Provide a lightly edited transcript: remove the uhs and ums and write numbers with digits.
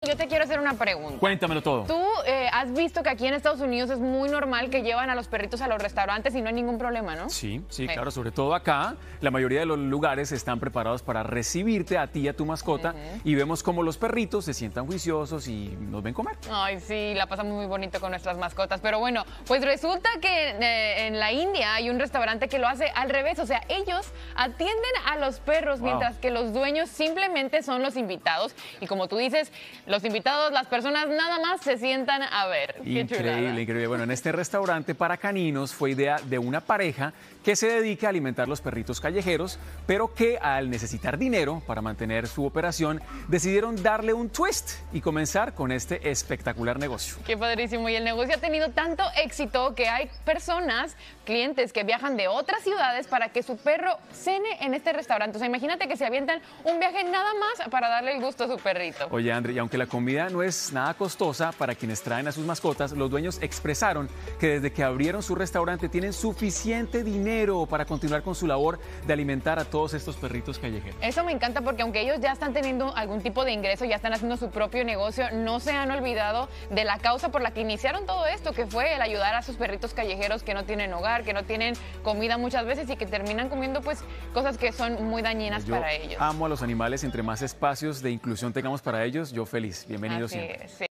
Yo te quiero hacer una pregunta. Cuéntamelo todo. ¿Tú has visto que aquí en Estados Unidos es muy normal que llevan a los perritos a los restaurantes y no hay ningún problema, ¿no? Sí, claro, sobre todo acá, la mayoría de los lugares están preparados para recibirte a ti y a tu mascota y vemos cómo los perritos se sientan juiciosos y nos ven comer. Ay, sí, la pasamos muy bonito con nuestras mascotas. Pero bueno, pues resulta que en la India hay un restaurante que lo hace al revés. O sea, ellos atienden a los perros mientras que los dueños simplemente son los invitados. Y como tú dices, los invitados, las personas nada más se sientan a ver. Qué chulada. Increíble. Bueno, en este restaurante para caninos fue idea de una pareja que se dedica a alimentar los perritos callejeros, pero que al necesitar dinero para mantener su operación, decidieron darle un twist y comenzar con este espectacular negocio. Qué padrísimo. Y el negocio ha tenido tanto éxito que hay personas, clientes que viajan de otras ciudades para que su perro cene en este restaurante. O sea, imagínate que se avientan un viaje nada más para darle el gusto a su perrito. Oye, André, y aunque la comida no es nada costosa para quienes traen a sus mascotas, los dueños expresaron que desde que abrieron su restaurante tienen suficiente dinero para continuar con su labor de alimentar a todos estos perritos callejeros. Eso me encanta porque aunque ellos ya están teniendo algún tipo de ingreso, ya están haciendo su propio negocio, no se han olvidado de la causa por la que iniciaron todo esto, que fue el ayudar a sus perritos callejeros que no tienen hogar, que no tienen comida muchas veces y que terminan comiendo pues cosas que son muy dañinas para ellos. Amo a los animales, entre más espacios de inclusión tengamos para ellos, yo feliz. Bienvenido siempre. Sí.